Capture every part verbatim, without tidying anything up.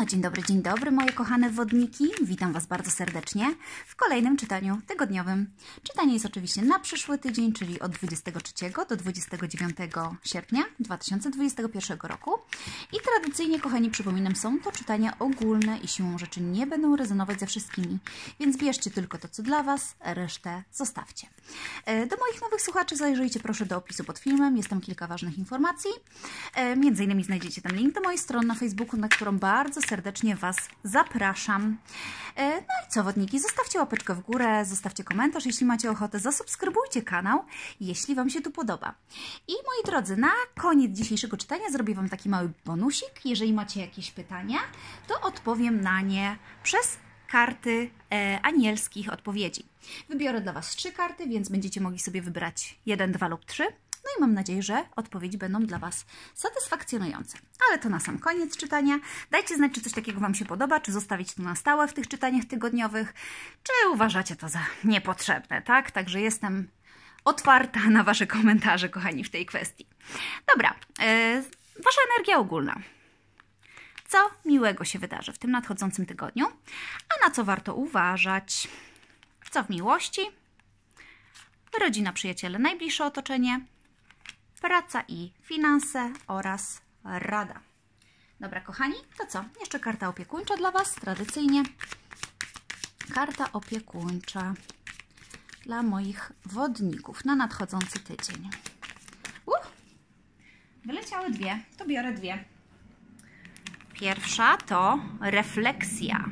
No dzień dobry, dzień dobry moje kochane wodniki. Witam Was bardzo serdecznie w kolejnym czytaniu tygodniowym. Czytanie jest oczywiście na przyszły tydzień, czyli od dwudziestego trzeciego do dwudziestego dziewiątego sierpnia dwa tysiące dwudziestego pierwszego roku. I tradycyjnie, kochani, przypominam, są to czytania ogólne i siłą rzeczy nie będą rezonować ze wszystkimi, więc bierzcie tylko to, co dla Was, resztę zostawcie. Do moich nowych słuchaczy zajrzyjcie proszę do opisu pod filmem, jest tam kilka ważnych informacji. Między innymi znajdziecie tam link do mojej strony na Facebooku, na którą bardzo serdecznie Was zapraszam. No i co, wodniki, zostawcie łapeczkę w górę, zostawcie komentarz, jeśli macie ochotę, zasubskrybujcie kanał, jeśli Wam się tu podoba. I moi drodzy, na koniec dzisiejszego czytania zrobię Wam taki mały bonusik. Jeżeli macie jakieś pytania, to odpowiem na nie przez karty e, anielskich odpowiedzi. Wybiorę dla Was trzy karty, więc będziecie mogli sobie wybrać jeden, dwa lub trzy. No i mam nadzieję, że odpowiedzi będą dla Was satysfakcjonujące. Ale to na sam koniec czytania. Dajcie znać, czy coś takiego Wam się podoba, czy zostawić to na stałe w tych czytaniach tygodniowych, czy uważacie to za niepotrzebne, tak? Także jestem otwarta na Wasze komentarze, kochani, w tej kwestii. Dobra, yy, Wasza energia ogólna. Co miłego się wydarzy w tym nadchodzącym tygodniu? A na co warto uważać? Co w miłości? Rodzina, przyjaciele, najbliższe otoczenie, praca i finanse oraz rada. Dobra, kochani, to co? Jeszcze karta opiekuńcza dla Was, tradycyjnie. Karta opiekuńcza dla moich wodników na nadchodzący tydzień. Uh, wyleciały dwie, to biorę dwie. Pierwsza to refleksja.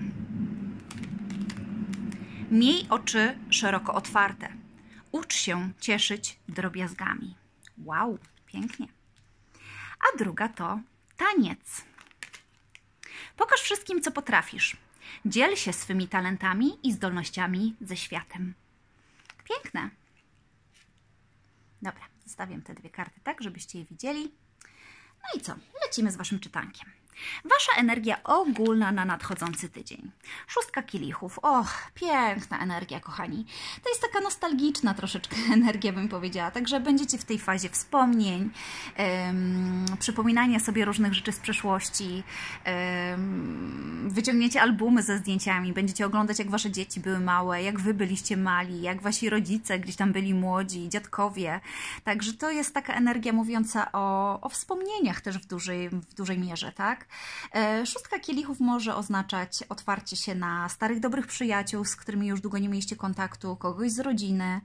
Miej oczy szeroko otwarte. Ucz się cieszyć drobiazgami. Wow, pięknie. A druga to taniec. Pokaż wszystkim, co potrafisz. Dziel się swymi talentami i zdolnościami ze światem. Piękne. Dobra, zostawiam te dwie karty tak, żebyście je widzieli. No i co? Lecimy z Waszym czytankiem. Wasza energia ogólna na nadchodzący tydzień. Szóstka kielichów. Och, piękna energia, kochani. To jest taka nostalgiczna troszeczkę energia, bym powiedziała. Także będziecie w tej fazie wspomnień, um, przypominania sobie różnych rzeczy z przeszłości, um, wyciągniecie albumy ze zdjęciami, będziecie oglądać, jak Wasze dzieci były małe, jak Wy byliście mali, jak Wasi rodzice gdzieś tam byli młodzi, dziadkowie. Także to jest taka energia mówiąca o, o wspomnieniach też w dużej, w dużej mierze, tak? Szóstka kielichów może oznaczać otwarcie się na starych, dobrych przyjaciół, z którymi już długo nie mieliście kontaktu, kogoś z rodziny,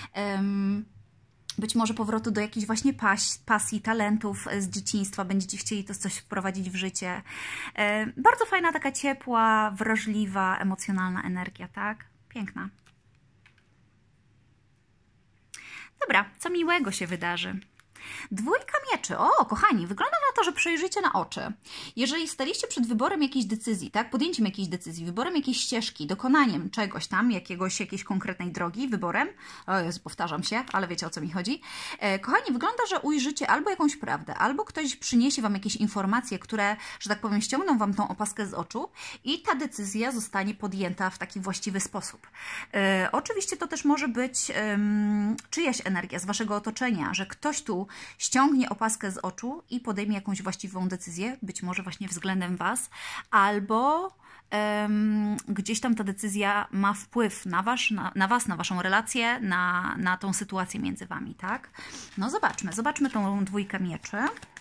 być może powrotu do jakichś właśnie pas pasji, talentów z dzieciństwa, będziecie chcieli to coś wprowadzić w życie. Bardzo fajna, taka ciepła, wrażliwa, emocjonalna energia, tak? Piękna. Dobra, co miłego się wydarzy? Dwójka mieczy. O, kochani, wygląda na to, że przejrzycie na oczy. Jeżeli staliście przed wyborem jakiejś decyzji, tak, podjęciem jakiejś decyzji, wyborem jakiejś ścieżki, dokonaniem czegoś tam, jakiegoś, jakiejś konkretnej drogi, wyborem, o Jezu, powtarzam się, ale wiecie, o co mi chodzi. E, kochani, wygląda, że ujrzycie albo jakąś prawdę, albo ktoś przyniesie Wam jakieś informacje, które, że tak powiem, ściągną Wam tą opaskę z oczu i ta decyzja zostanie podjęta w taki właściwy sposób. E, oczywiście to też może być um, czyjaś energia z Waszego otoczenia, że ktoś tu ściągnie opaskę z oczu i podejmie jakąś właściwą decyzję, być może właśnie względem Was, albo um, gdzieś tam ta decyzja ma wpływ na, wasz, na, na Was, na Waszą relację, na, na tą sytuację między Wami, tak? No zobaczmy, zobaczmy tą dwójkę mieczy.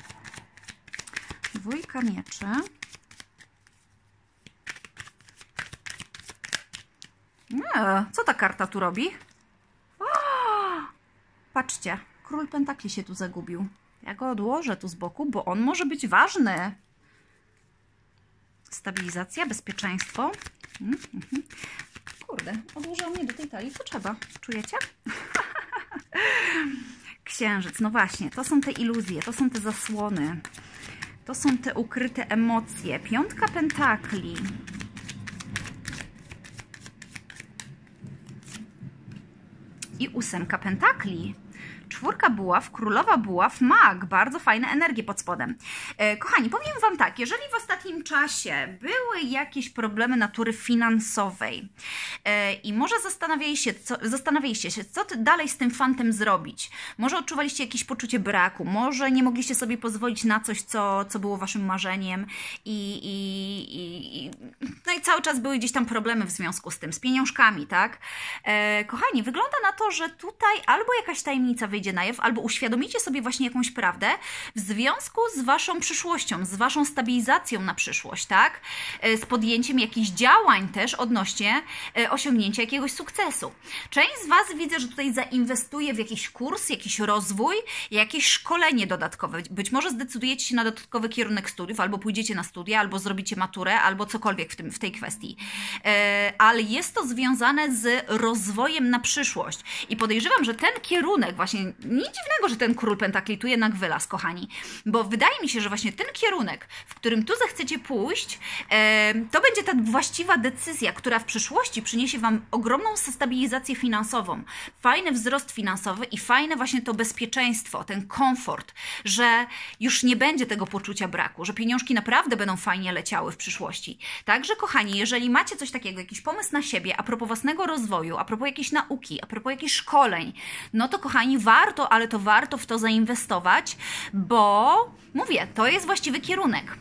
Dwójka mieczy. Nie, co ta karta tu robi? O, patrzcie. Król Pentakli się tu zagubił. Ja go odłożę tu z boku, bo on może być ważny. Stabilizacja, bezpieczeństwo. Mm, mm. Kurde, odłożył mnie do tej talii, co trzeba. Czujecie? Księżyc, no właśnie, to są te iluzje, to są te zasłony. To są te ukryte emocje. Piątka Pentakli. I ósemka Pentakli. czwórka buław, królowa buław, mag. Bardzo fajne energie pod spodem. E, kochani, powiem Wam tak, jeżeli w ostatnim czasie były jakieś problemy natury finansowej e, i może zastanawialiście, co, zastanawialiście się, co dalej z tym fantem zrobić, może odczuwaliście jakieś poczucie braku, może nie mogliście sobie pozwolić na coś, co, co było Waszym marzeniem i, i, i, no i cały czas były gdzieś tam problemy w związku z tym, z pieniążkami, tak? E, kochani, wygląda na to, że tutaj albo jakaś tajemnica wyjdzie na jaw, albo uświadomicie sobie właśnie jakąś prawdę w związku z Waszą przyszłością, z Waszą stabilizacją na przyszłość, tak? E, z podjęciem jakichś działań też odnośnie e, osiągnięcia jakiegoś sukcesu. Część z Was widzę, że tutaj zainwestuje w jakiś kurs, jakiś rozwój, jakieś szkolenie dodatkowe. Być może zdecydujecie się na dodatkowy kierunek studiów, albo pójdziecie na studia, albo zrobicie maturę, albo cokolwiek w, tym, w tej kwestii. E, ale jest to związane z rozwojem na przyszłość. I podejrzewam, że ten kierunek, właśnie nic dziwnego, że ten król pentakli tu jednak wylas, kochani, bo wydaje mi się, że właśnie ten kierunek, w którym tu zechcecie pójść, e, to będzie ta właściwa decyzja, która w przyszłości przyniesie Wam ogromną stabilizację finansową, fajny wzrost finansowy i fajne właśnie to bezpieczeństwo, ten komfort, że już nie będzie tego poczucia braku, że pieniążki naprawdę będą fajnie leciały w przyszłości. Także, kochani, jeżeli macie coś takiego, jakiś pomysł na siebie, a propos własnego rozwoju, a propos jakiejś nauki, a propos jakichś szkoleń, no to, kochani, warto, ale to warto w to zainwestować, bo, mówię, to jest właściwy kierunek.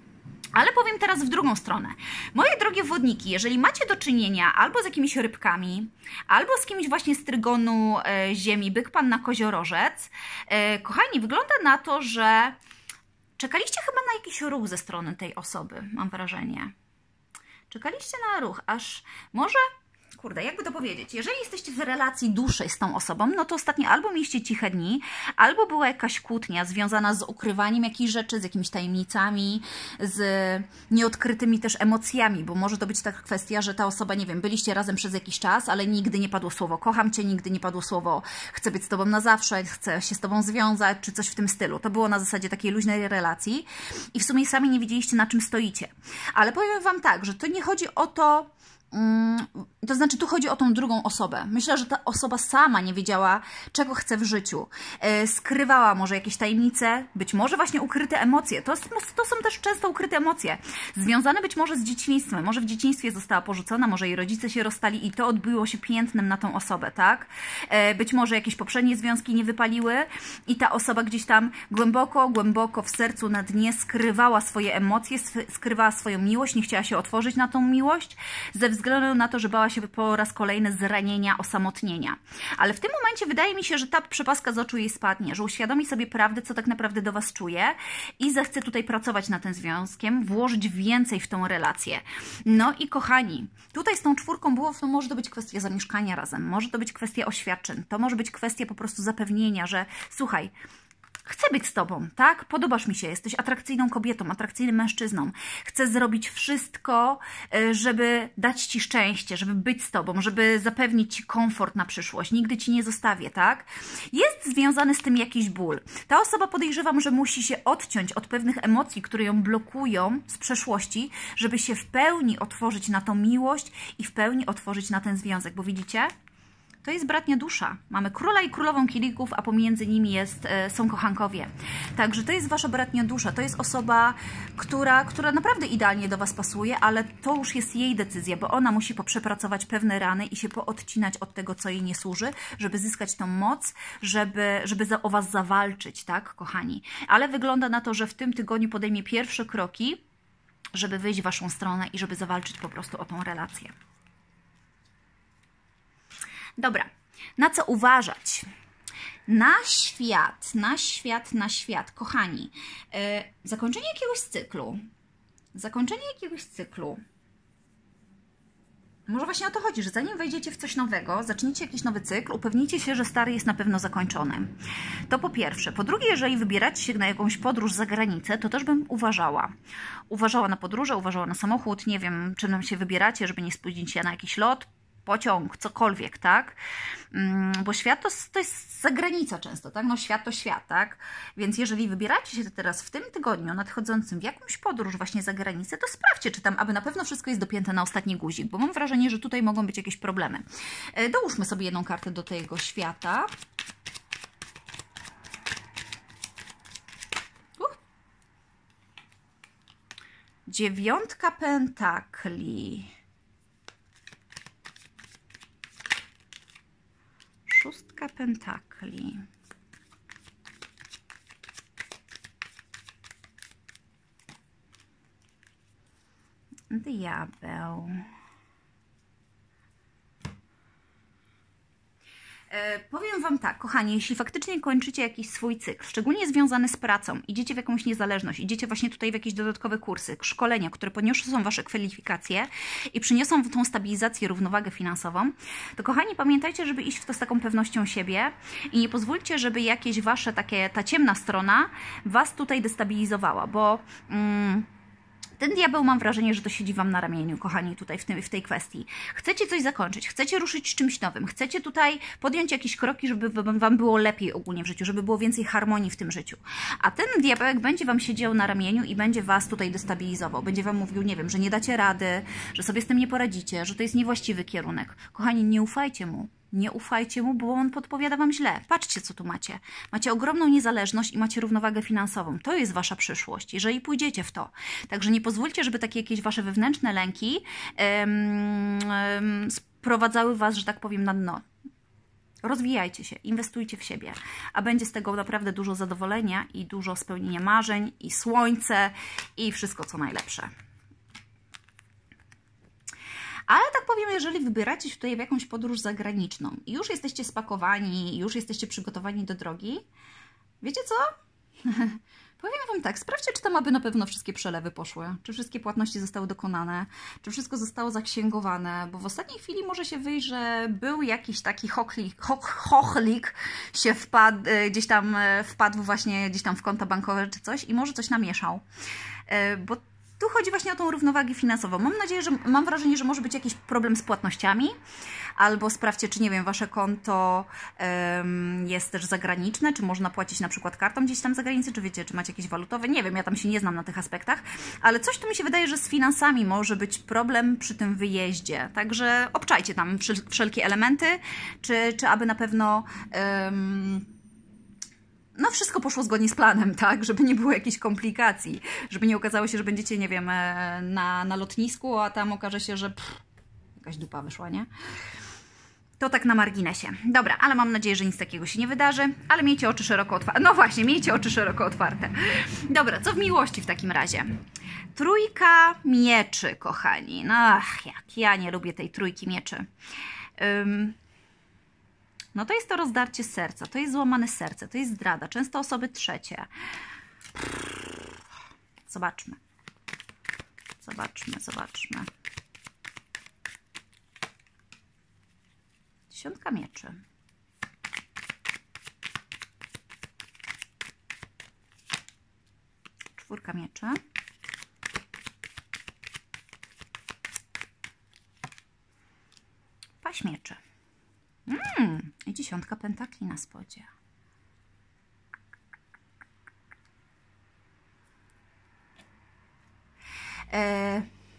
Ale powiem teraz w drugą stronę. Moje drogie wodniki, jeżeli macie do czynienia albo z jakimiś rybkami, albo z kimś właśnie z trygonu e, ziemi, byk pan na koziorożec, e, kochani, wygląda na to, że czekaliście chyba na jakiś ruch ze strony tej osoby, mam wrażenie. Czekaliście na ruch, aż może... Kurde, jakby to powiedzieć, jeżeli jesteście w relacji dłuższej z tą osobą, no to ostatnio albo mieliście ciche dni, albo była jakaś kłótnia związana z ukrywaniem jakichś rzeczy, z jakimiś tajemnicami, z nieodkrytymi też emocjami, bo może to być taka kwestia, że ta osoba, nie wiem, byliście razem przez jakiś czas, ale nigdy nie padło słowo kocham Cię, nigdy nie padło słowo chcę być z Tobą na zawsze, chcę się z Tobą związać, czy coś w tym stylu. To było na zasadzie takiej luźnej relacji i w sumie sami nie wiedzieliście, na czym stoicie. Ale powiem Wam tak, że to nie chodzi o to, to znaczy tu chodzi o tą drugą osobę. Myślę, że ta osoba sama nie wiedziała, czego chce w życiu. Skrywała może jakieś tajemnice, być może właśnie ukryte emocje. To, to są też często ukryte emocje, związane być może z dzieciństwem. Może w dzieciństwie została porzucona, może jej rodzice się rozstali i to odbiło się piętnem na tą osobę, tak? Być może jakieś poprzednie związki nie wypaliły i ta osoba gdzieś tam głęboko, głęboko w sercu na dnie skrywała swoje emocje, skrywała swoją miłość, nie chciała się otworzyć na tą miłość, ze względu na to, że bała się po raz kolejny zranienia, osamotnienia. Ale w tym momencie wydaje mi się, że ta przepaska z oczu jej spadnie, że uświadomi sobie prawdę, co tak naprawdę do Was czuje i zechce tutaj pracować nad tym związkiem, włożyć więcej w tą relację. No i kochani, tutaj z tą czwórką buław to może to być kwestia zamieszkania razem, może to być kwestia oświadczeń, to może być kwestia po prostu zapewnienia, że słuchaj, chcę być z Tobą, tak? Podobasz mi się, jesteś atrakcyjną kobietą, atrakcyjnym mężczyzną. Chcę zrobić wszystko, żeby dać Ci szczęście, żeby być z Tobą, żeby zapewnić Ci komfort na przyszłość. Nigdy Ci nie zostawię, tak? Jest związany z tym jakiś ból. Ta osoba, podejrzewam, że musi się odciąć od pewnych emocji, które ją blokują z przeszłości, żeby się w pełni otworzyć na tą miłość i w pełni otworzyć na ten związek, bo widzicie? To jest bratnia dusza. Mamy króla i królową kielichów, a pomiędzy nimi jest, e, są kochankowie. Także to jest Wasza bratnia dusza. To jest osoba, która, która naprawdę idealnie do Was pasuje, ale to już jest jej decyzja, bo ona musi poprzepracować pewne rany i się poodcinać od tego, co jej nie służy, żeby zyskać tą moc, żeby, żeby za, o Was zawalczyć, tak, kochani? Ale wygląda na to, że w tym tygodniu podejmie pierwsze kroki, żeby wyjść w Waszą stronę i żeby zawalczyć po prostu o tą relację. Dobra, na co uważać? Na świat, na świat, na świat. Kochani, yy, zakończenie jakiegoś cyklu. Zakończenie jakiegoś cyklu. Może właśnie o to chodzi, że zanim wejdziecie w coś nowego, zaczniecie jakiś nowy cykl, upewnijcie się, że stary jest na pewno zakończony. To po pierwsze. Po drugie, jeżeli wybieracie się na jakąś podróż za granicę, to też bym uważała. Uważała na podróże, uważała na samochód, nie wiem, czym się wybieracie, żeby nie spóźnić się na jakiś lot, pociąg, cokolwiek, tak? Bo świat to, to jest zagranica często, tak? No świat to świat, tak? Więc jeżeli wybieracie się teraz w tym tygodniu nadchodzącym w jakąś podróż właśnie za granicę, to sprawdźcie, czy tam aby na pewno wszystko jest dopięte na ostatni guzik, bo mam wrażenie, że tutaj mogą być jakieś problemy. Dołóżmy sobie jedną kartę do tego świata. Dziewiątka pentakli. Szóstka pentakli. Diabeł. E, powiem Wam tak, kochani, jeśli faktycznie kończycie jakiś swój cykl, szczególnie związany z pracą, idziecie w jakąś niezależność, idziecie właśnie tutaj w jakieś dodatkowe kursy, szkolenia, które podniosą Wasze kwalifikacje i przyniosą tą stabilizację, równowagę finansową, to kochani, pamiętajcie, żeby iść w to z taką pewnością siebie i nie pozwólcie, żeby jakieś Wasze takie, ta ciemna strona Was tutaj destabilizowała, bo... Mm, ten diabeł, mam wrażenie, że to siedzi Wam na ramieniu, kochani, tutaj w, tym, w tej kwestii. Chcecie coś zakończyć, chcecie ruszyć z czymś nowym, chcecie tutaj podjąć jakieś kroki, żeby Wam było lepiej ogólnie w życiu, żeby było więcej harmonii w tym życiu. A ten diabełek będzie Wam siedział na ramieniu i będzie Was tutaj destabilizował. Będzie Wam mówił, nie wiem, że nie dacie rady, że sobie z tym nie poradzicie, że to jest niewłaściwy kierunek. Kochani, nie ufajcie mu. Nie ufajcie mu, bo on podpowiada Wam źle. Patrzcie, co tu macie. Macie ogromną niezależność i macie równowagę finansową. To jest Wasza przyszłość, jeżeli pójdziecie w to. Także nie pozwólcie, żeby takie jakieś Wasze wewnętrzne lęki um, um, sprowadzały Was, że tak powiem, na dno. Rozwijajcie się, inwestujcie w siebie, a będzie z tego naprawdę dużo zadowolenia i dużo spełnienia marzeń i słońce i wszystko, co najlepsze. Ale tak powiem, jeżeli wybieracie się tutaj w jakąś podróż zagraniczną i już jesteście spakowani, już jesteście przygotowani do drogi, wiecie co? Powiem Wam tak, sprawdźcie, czy tam aby na pewno wszystkie przelewy poszły, czy wszystkie płatności zostały dokonane, czy wszystko zostało zaksięgowane, bo w ostatniej chwili może się wyjść, że był jakiś taki chochlik, choch, chochlik się wpadł, gdzieś tam wpadł właśnie gdzieś tam w konta bankowe czy coś i może coś namieszał, bo tu chodzi właśnie o tą równowagę finansową. Mam nadzieję, że mam wrażenie, że może być jakiś problem z płatnościami, albo sprawdźcie, czy nie wiem, Wasze konto um, jest też zagraniczne, czy można płacić na przykład kartą gdzieś tam za granicę, czy wiecie, czy macie jakieś walutowe, nie wiem, ja tam się nie znam na tych aspektach, ale coś tu mi się wydaje, że z finansami może być problem przy tym wyjeździe, także obczajcie tam wszelkie elementy, czy, czy aby na pewno... Um, no wszystko poszło zgodnie z planem, tak, żeby nie było jakichś komplikacji, żeby nie okazało się, że będziecie, nie wiem, na, na lotnisku, a tam okaże się, że pff, jakaś dupa wyszła, nie? To tak na marginesie. Dobra, ale mam nadzieję, że nic takiego się nie wydarzy, ale miejcie oczy szeroko otwarte. No właśnie, miejcie oczy szeroko otwarte. Dobra, co w miłości w takim razie? Trójka mieczy, kochani. No ach, jak ja nie lubię tej trójki mieczy. Um, No to jest to rozdarcie serca, to jest złamane serce, to jest zdrada, często osoby trzecie. Zobaczmy. Zobaczmy, zobaczmy. Dziesiątka mieczy. Czwórka mieczy. Paź mieczy. Mm, i dziesiątka pentakli na spodzie. E...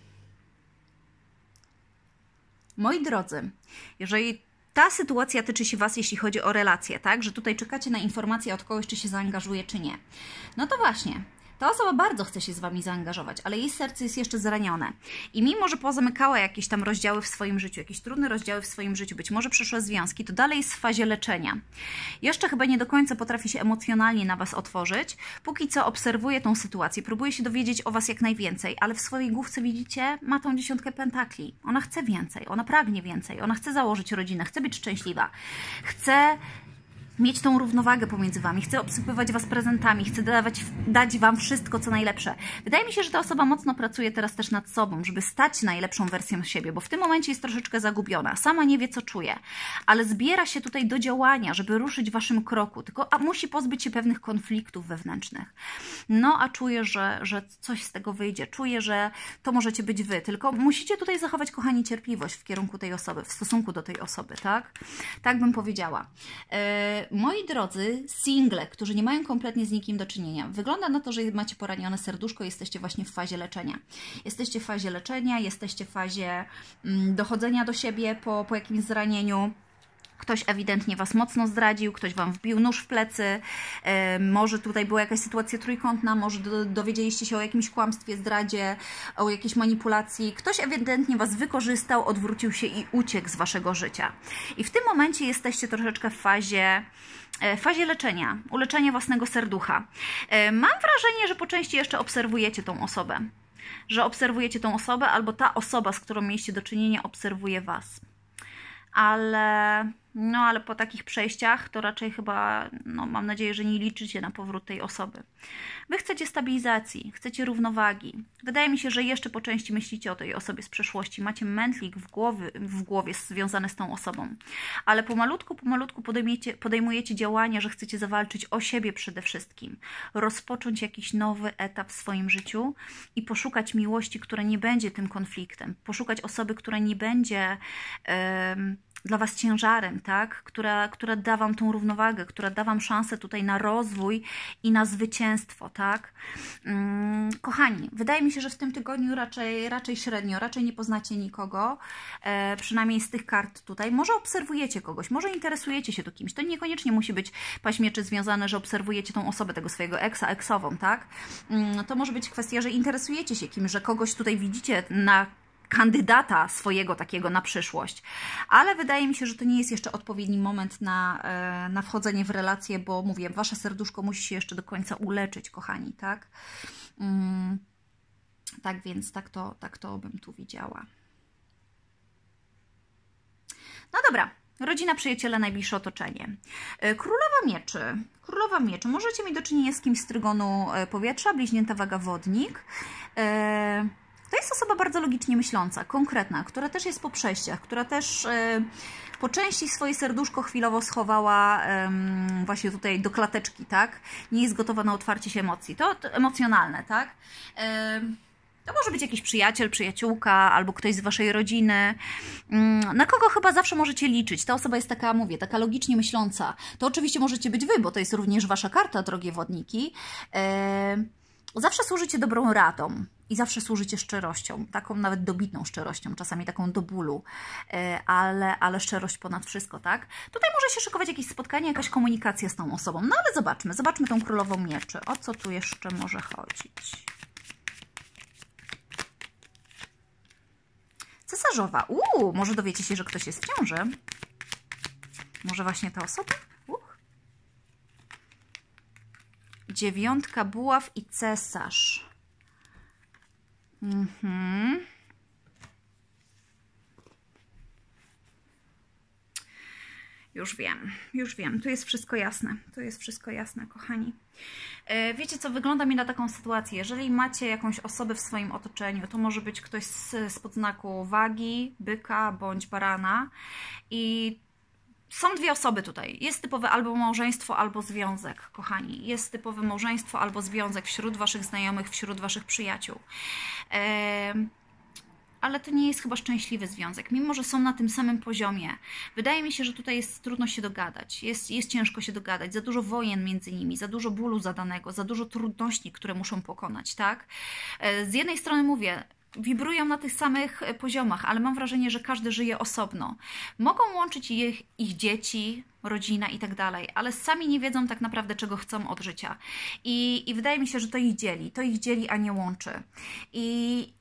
Moi drodzy, jeżeli ta sytuacja tyczy się Was, jeśli chodzi o relacje, tak, że tutaj czekacie na informację od kogoś, czy się zaangażuje, czy nie, no to właśnie, ta osoba bardzo chce się z Wami zaangażować, ale jej serce jest jeszcze zranione. I mimo, że pozamykała jakieś tam rozdziały w swoim życiu, jakieś trudne rozdziały w swoim życiu, być może przeszłe związki, to dalej jest w fazie leczenia. Jeszcze chyba nie do końca potrafi się emocjonalnie na Was otworzyć. Póki co obserwuje tą sytuację, próbuje się dowiedzieć o Was jak najwięcej, ale w swojej główce, widzicie, ma tą dziesiątkę pentakli. Ona chce więcej, ona pragnie więcej, ona chce założyć rodzinę, chce być szczęśliwa, chce mieć tą równowagę pomiędzy Wami, chce obsypywać Was prezentami, chce dawać, dać Wam wszystko, co najlepsze. Wydaje mi się, że ta osoba mocno pracuje teraz też nad sobą, żeby stać najlepszą wersją siebie, bo w tym momencie jest troszeczkę zagubiona, sama nie wie, co czuje, ale zbiera się tutaj do działania, żeby ruszyć w Waszym kroku, tylko a musi pozbyć się pewnych konfliktów wewnętrznych. No, a czuję, że, że coś z tego wyjdzie, czuję, że to możecie być Wy, tylko musicie tutaj zachować, kochani, cierpliwość w kierunku tej osoby, w stosunku do tej osoby, tak? Tak bym powiedziała. Yy, Moi drodzy single, którzy nie mają kompletnie z nikim do czynienia, wygląda na to, że macie poranione serduszko, jesteście właśnie w fazie leczenia. Jesteście w fazie leczenia, jesteście w fazie mm, dochodzenia do siebie po, po jakimś zranieniu. Ktoś ewidentnie Was mocno zdradził, ktoś Wam wbił nóż w plecy, e, może tutaj była jakaś sytuacja trójkątna, może do, dowiedzieliście się o jakimś kłamstwie, zdradzie, o jakiejś manipulacji. Ktoś ewidentnie Was wykorzystał, odwrócił się i uciekł z Waszego życia. I w tym momencie jesteście troszeczkę w fazie, w fazie leczenia, uleczenia własnego serducha. E, mam wrażenie, że po części jeszcze obserwujecie tą osobę. Że obserwujecie tą osobę, albo ta osoba, z którą mieliście do czynienia, obserwuje Was. Ale, no, ale po takich przejściach to raczej chyba, no, mam nadzieję, że nie liczycie na powrót tej osoby. Wy chcecie stabilizacji, chcecie równowagi. Wydaje mi się, że jeszcze po części myślicie o tej osobie z przeszłości. Macie mętlik w głowie, w głowie związany z tą osobą. Ale pomalutku, pomalutku podejmiecie, podejmujecie działania, że chcecie zawalczyć o siebie przede wszystkim. Rozpocząć jakiś nowy etap w swoim życiu i poszukać miłości, która nie będzie tym konfliktem. Poszukać osoby, która nie będzie Yy, dla Was ciężarem, tak? Która, która da Wam tą równowagę, która da Wam szansę tutaj na rozwój i na zwycięstwo, tak? Hmm, kochani, wydaje mi się, że w tym tygodniu raczej, raczej średnio, raczej nie poznacie nikogo, e, przynajmniej z tych kart tutaj. Może obserwujecie kogoś, może interesujecie się to kimś. To niekoniecznie musi być paź mieczy związane, że obserwujecie tą osobę, tego swojego eksa, eksową, tak? Hmm, to może być kwestia, że interesujecie się kimś, że kogoś tutaj widzicie na kandydata swojego takiego na przyszłość. Ale wydaje mi się, że to nie jest jeszcze odpowiedni moment na, na wchodzenie w relacje, bo mówię, Wasze serduszko musi się jeszcze do końca uleczyć, kochani, tak? Mm, tak więc tak to, tak to bym tu widziała. No dobra. Rodzina, przyjaciele, najbliższe otoczenie. Królowa Mieczy. Królowa Mieczy. Możecie mieć do czynienia z kimś z trygonu powietrza, bliźnięta waga wodnik. To jest osoba bardzo logicznie myśląca, konkretna, która też jest po przejściach, która też e, po części swoje serduszko chwilowo schowała e, właśnie tutaj do klateczki, tak? Nie jest gotowa na otwarcie się emocji. To, to emocjonalne, tak? E, to może być jakiś przyjaciel, przyjaciółka albo ktoś z Waszej rodziny, na kogo chyba zawsze możecie liczyć. Ta osoba jest taka, mówię, taka logicznie myśląca. To oczywiście możecie być Wy, bo to jest również Wasza karta, drogie wodniki. E, Zawsze służycie dobrą radą i zawsze służycie szczerością, taką nawet dobitną szczerością, czasami taką do bólu, ale, ale szczerość ponad wszystko, tak? Tutaj może się szykować jakieś spotkanie, jakaś komunikacja z tą osobą, no ale zobaczmy, zobaczmy tą królową mieczy. O co tu jeszcze może chodzić? Cesarzowa. Uuu, może dowiecie się, że ktoś jest w ciąży. Może właśnie ta osoba? Dziewiątka buław i cesarz. Mhm. Już wiem, już wiem. Tu jest wszystko jasne. Tu jest wszystko jasne, kochani. Wiecie co, wygląda mi na taką sytuację. Jeżeli macie jakąś osobę w swoim otoczeniu, to może być ktoś z, z podznaku wagi, byka bądź barana i są dwie osoby tutaj. Jest typowe albo małżeństwo, albo związek, kochani. Jest typowe małżeństwo albo związek wśród Waszych znajomych, wśród Waszych przyjaciół. Eee, ale to nie jest chyba szczęśliwy związek, mimo że są na tym samym poziomie. Wydaje mi się, że tutaj jest trudno się dogadać. Jest, jest ciężko się dogadać. Za dużo wojen między nimi, za dużo bólu zadanego, za dużo trudności, które muszą pokonać, tak? Eee, z jednej strony mówię, wibrują na tych samych poziomach, ale mam wrażenie, że każdy żyje osobno. Mogą łączyć ich, ich dzieci, rodzina i tak dalej, ale sami nie wiedzą tak naprawdę, czego chcą od życia. I, i wydaje mi się, że to ich dzieli. To ich dzieli, a nie łączy. I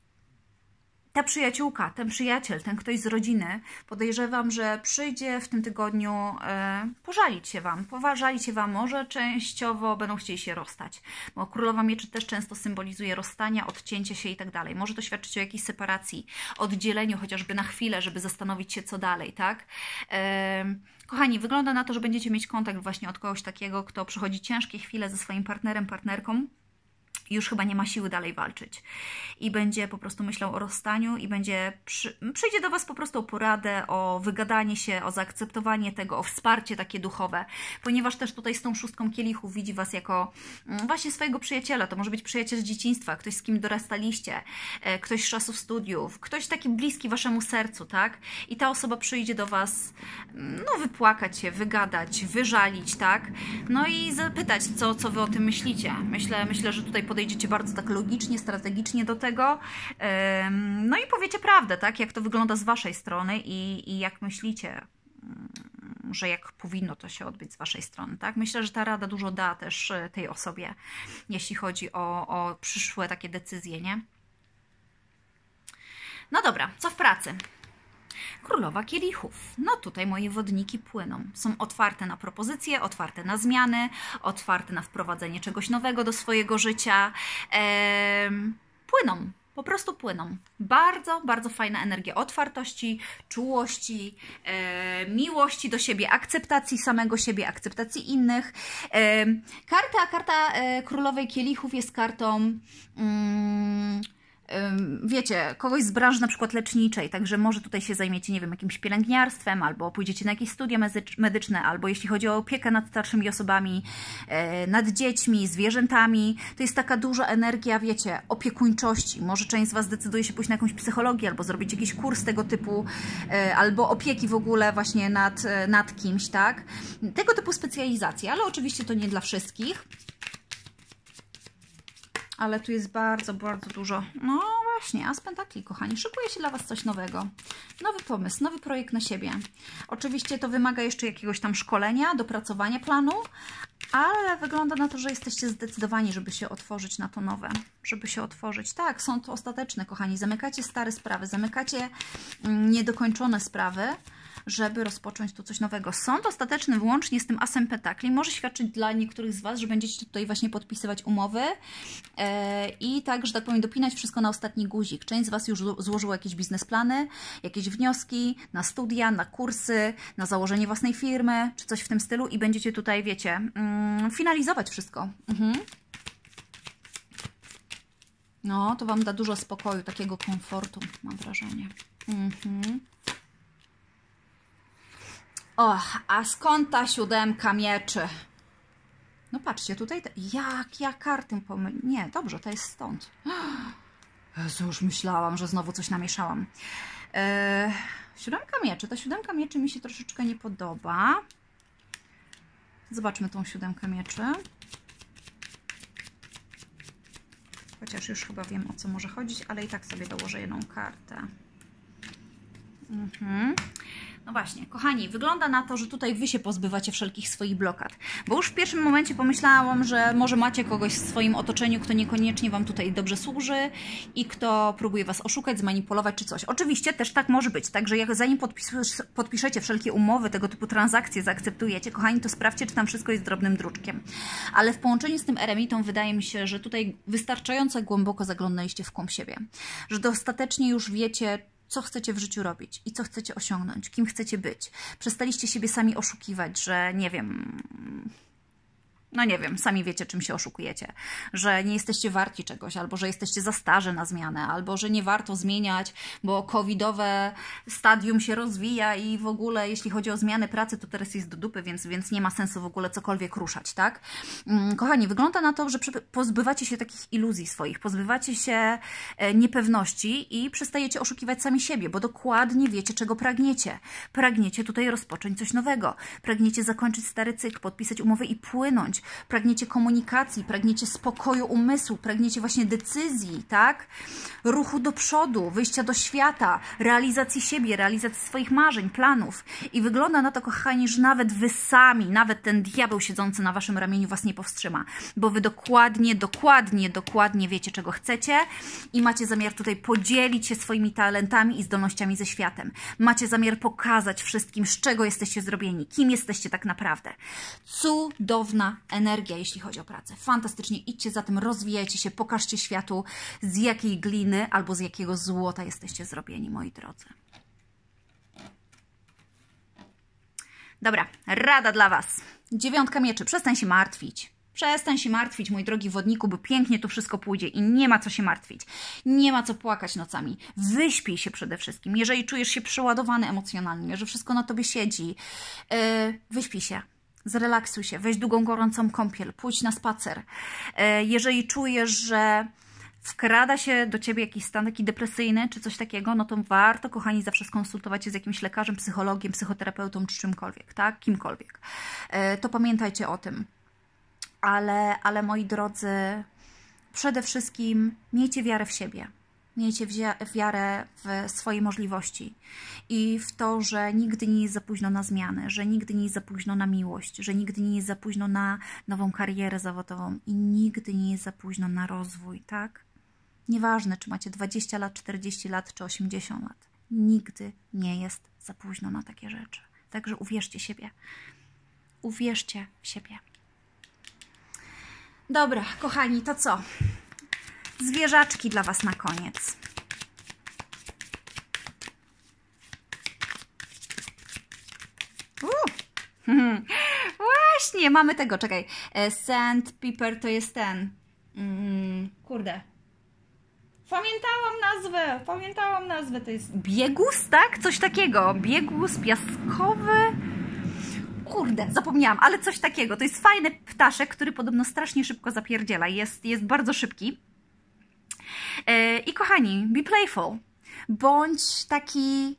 ta przyjaciółka, ten przyjaciel, ten ktoś z rodziny, podejrzewam, że przyjdzie w tym tygodniu e, pożalić się Wam. Pożalić się Wam, może częściowo będą chcieli się rozstać, bo Królowa Mieczy też często symbolizuje rozstania, odcięcie się i tak dalej. Może to świadczyć o jakiejś separacji, oddzieleniu chociażby na chwilę, żeby zastanowić się, co dalej, tak? E, kochani, wygląda na to, że będziecie mieć kontakt właśnie od kogoś takiego, kto przechodzi ciężkie chwile ze swoim partnerem, partnerką, już chyba nie ma siły dalej walczyć i będzie po prostu myślał o rozstaniu i będzie przy, przyjdzie do Was po prostu o poradę, o wygadanie się, o zaakceptowanie tego, o wsparcie takie duchowe, ponieważ też tutaj z tą szóstką kielichów widzi Was jako właśnie swojego przyjaciela. To może być przyjaciel z dzieciństwa, ktoś, z kim dorastaliście, ktoś z czasów studiów, ktoś taki bliski Waszemu sercu, tak? I ta osoba przyjdzie do Was, no wypłakać się, wygadać, wyżalić, tak? No i zapytać, co, co Wy o tym myślicie. Myślę, myślę, że tutaj podejdziecie bardzo tak logicznie, strategicznie do tego, no i powiecie prawdę, tak, jak to wygląda z Waszej strony i, i jak myślicie, że jak powinno to się odbyć z Waszej strony, tak? Myślę, że ta rada dużo da też tej osobie, jeśli chodzi o, o przyszłe takie decyzje, nie? No dobra, co w pracy? Królowa kielichów. No tutaj moje wodniki płyną. Są otwarte na propozycje, otwarte na zmiany, otwarte na wprowadzenie czegoś nowego do swojego życia. Eee, płyną. Po prostu płyną. Bardzo, bardzo fajna energia otwartości, czułości, e, miłości do siebie, akceptacji samego siebie, akceptacji innych. E, karta karta e, Królowej Kielichów jest kartą... Mm, wiecie, kogoś z branży na przykład leczniczej, także może tutaj się zajmiecie, nie wiem, jakimś pielęgniarstwem, albo pójdziecie na jakieś studia medyczne, albo jeśli chodzi o opiekę nad starszymi osobami, nad dziećmi, zwierzętami, to jest taka duża energia, wiecie, opiekuńczości. Może część z Was zdecyduje się pójść na jakąś psychologię, albo zrobić jakiś kurs tego typu, albo opieki w ogóle właśnie nad, nad kimś, tak? Tego typu specjalizacje, ale oczywiście to nie dla wszystkich. Ale tu jest bardzo, bardzo dużo. No właśnie, As Pentakli, kochani. Szykuje się dla Was coś nowego. Nowy pomysł, nowy projekt na siebie. Oczywiście to wymaga jeszcze jakiegoś tam szkolenia, dopracowania planu, ale wygląda na to, że jesteście zdecydowani, żeby się otworzyć na to nowe. Żeby się otworzyć. Tak, są to ostateczne, kochani. Zamykacie stare sprawy, zamykacie niedokończone sprawy, żeby rozpocząć tu coś nowego. Sąd ostateczny wyłącznie z tym Asem Pentakli może świadczyć dla niektórych z Was, że będziecie tutaj właśnie podpisywać umowy yy, i tak, że tak powiem, dopinać wszystko na ostatni guzik. Część z Was już złożyło jakieś biznesplany, jakieś wnioski na studia, na kursy, na założenie własnej firmy, czy coś w tym stylu i będziecie tutaj, wiecie, yy, finalizować wszystko. Mhm. No, to Wam da dużo spokoju, takiego komfortu, mam wrażenie. Mhm. Och, a skąd ta siódemka mieczy? No patrzcie, tutaj... Te... Jak ja kartę pomyliłam? Nie, dobrze, to jest stąd. Jezu, już myślałam, że znowu coś namieszałam. Eee, siódemka mieczy. Ta siódemka mieczy mi się troszeczkę nie podoba. Zobaczmy tą siódemkę mieczy. Chociaż już chyba wiem, o co może chodzić, ale i tak sobie dołożę jedną kartę. Mhm. No właśnie, kochani, wygląda na to, że tutaj Wy się pozbywacie wszelkich swoich blokad. Bo już w pierwszym momencie pomyślałam, że może macie kogoś w swoim otoczeniu, kto niekoniecznie Wam tutaj dobrze służy i kto próbuje Was oszukać, zmanipulować czy coś. Oczywiście też tak może być, także jak zanim podpis podpiszecie wszelkie umowy, tego typu transakcje, zaakceptujecie, kochani, to sprawdźcie, czy tam wszystko jest drobnym druczkiem. Ale w połączeniu z tym eremitą wydaje mi się, że tutaj wystarczająco głęboko zaglądaliście w głąb siebie. Że dostatecznie już wiecie, co chcecie w życiu robić i co chcecie osiągnąć, kim chcecie być. Przestaliście siebie sami oszukiwać, że nie wiem... No nie wiem, sami wiecie, czym się oszukujecie. Że nie jesteście warci czegoś, albo że jesteście za starzy na zmianę, albo że nie warto zmieniać, bo covidowe stadium się rozwija i w ogóle jeśli chodzi o zmianę pracy, to teraz jest do dupy, więc, więc nie ma sensu w ogóle cokolwiek ruszać, tak? Kochani, wygląda na to, że pozbywacie się takich iluzji swoich, pozbywacie się niepewności i przestajecie oszukiwać sami siebie, bo dokładnie wiecie, czego pragniecie. Pragniecie tutaj rozpocząć coś nowego. Pragniecie zakończyć stary cykl, podpisać umowę i płynąć. Pragniecie komunikacji, pragniecie spokoju umysłu, pragniecie właśnie decyzji, tak? Ruchu do przodu, wyjścia do świata, realizacji siebie, realizacji swoich marzeń, planów. I wygląda na to, kochani, że nawet Wy sami, nawet ten diabeł siedzący na Waszym ramieniu Was nie powstrzyma. Bo Wy dokładnie, dokładnie, dokładnie wiecie, czego chcecie i macie zamiar tutaj podzielić się swoimi talentami i zdolnościami ze światem. Macie zamiar pokazać wszystkim, z czego jesteście zrobieni, kim jesteście tak naprawdę. Cudowna energia, jeśli chodzi o pracę. Fantastycznie, idźcie za tym, rozwijajcie się, pokażcie światu, z jakiej gliny albo z jakiego złota jesteście zrobieni, moi drodzy. Dobra, rada dla Was. Dziewiątka mieczy, przestań się martwić. Przestań się martwić, mój drogi wodniku, bo pięknie to wszystko pójdzie i nie ma co się martwić. Nie ma co płakać nocami. Wyśpij się przede wszystkim. Jeżeli czujesz się przeładowany emocjonalnie, że wszystko na Tobie siedzi, yy, wyśpij się. Zrelaksuj się, weź długą, gorącą kąpiel, pójdź na spacer. Jeżeli czujesz, że wkrada się do Ciebie jakiś stan taki depresyjny, czy coś takiego, no to warto, kochani, zawsze skonsultować się z jakimś lekarzem, psychologiem, psychoterapeutą, czy czymkolwiek, tak? Kimkolwiek. To pamiętajcie o tym. Ale, ale moi drodzy, przede wszystkim miejcie wiarę w siebie. Miejcie wiarę w swoje możliwości i w to, że nigdy nie jest za późno na zmiany, że nigdy nie jest za późno na miłość, że nigdy nie jest za późno na nową karierę zawodową i nigdy nie jest za późno na rozwój, tak? Nieważne, czy macie dwadzieścia lat, czterdzieści lat, czy osiemdziesiąt lat. Nigdy nie jest za późno na takie rzeczy. Także uwierzcie siebie. Uwierzcie w siebie. Dobra, kochani, to co? Zwierzaczki dla Was na koniec. Uh. Właśnie, mamy tego, czekaj. Sandpiper to jest ten. Mm, kurde. Pamiętałam nazwę, pamiętałam nazwę. To jest biegus, tak? Coś takiego. Biegus piaskowy. Kurde, zapomniałam, ale coś takiego. To jest fajny ptaszek, który podobno strasznie szybko zapierdziela. Jest, jest bardzo szybki. I kochani, be playful. Bądź taki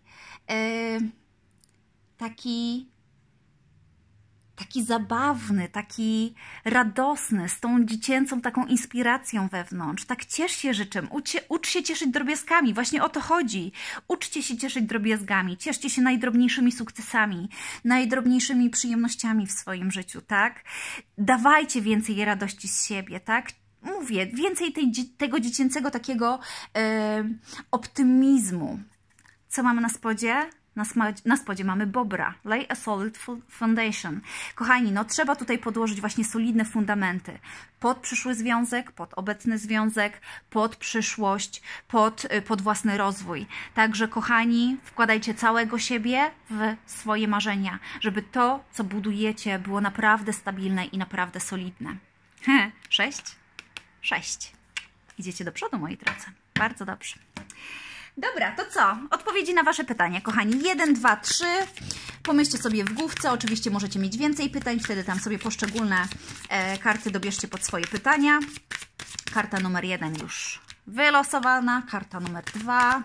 taki taki zabawny, taki radosny, z tą dziecięcą taką inspiracją wewnątrz. Tak ciesz się życzem, ucz, ucz się cieszyć drobiazgami, właśnie o to chodzi. Uczcie się cieszyć drobiazgami, cieszcie się najdrobniejszymi sukcesami, najdrobniejszymi przyjemnościami w swoim życiu, tak? Dawajcie więcej radości z siebie, tak? Mówię, więcej tej, tego dziecięcego takiego e, optymizmu. Co mamy na spodzie? Na, na spodzie mamy bobra. Lay a solid foundation. Kochani, no trzeba tutaj podłożyć właśnie solidne fundamenty. Pod przyszły związek, pod obecny związek, pod przyszłość, pod, pod własny rozwój. Także kochani, wkładajcie całego siebie w swoje marzenia, żeby to, co budujecie, było naprawdę stabilne i naprawdę solidne. Sześć? Sześć. Idziecie do przodu, moi drodzy. Bardzo dobrze. Dobra, to co? Odpowiedzi na Wasze pytania, kochani. Jeden, dwa, trzy. Pomyślcie sobie w główce. Oczywiście możecie mieć więcej pytań. Wtedy tam sobie poszczególne e, karty dobierzcie pod swoje pytania. Karta numer jeden już wylosowana. Karta numer dwa.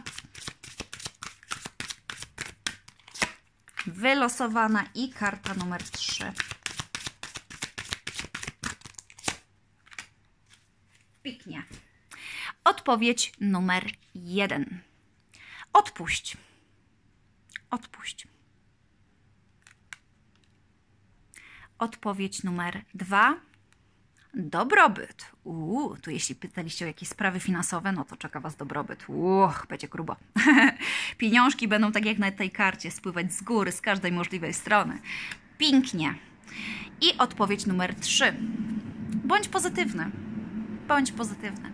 Wylosowana. I karta numer trzy. Pięknie. Odpowiedź numer jeden. Odpuść. Odpuść. Odpowiedź numer dwa. Dobrobyt. Uuu, tu jeśli pytaliście o jakieś sprawy finansowe, no to czeka Was dobrobyt. Uch, będzie grubo. Pieniążki będą tak jak na tej karcie spływać z góry, z każdej możliwej strony. Pięknie. I odpowiedź numer trzy. Bądź pozytywny. Bądź pozytywny.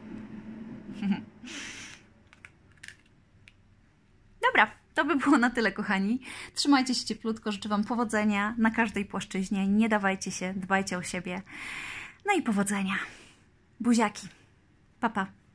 Dobra, to by było na tyle, kochani. Trzymajcie się cieplutko, życzę Wam powodzenia na każdej płaszczyźnie. Nie dawajcie się, dbajcie o siebie. No i powodzenia. Buziaki. Pa, pa.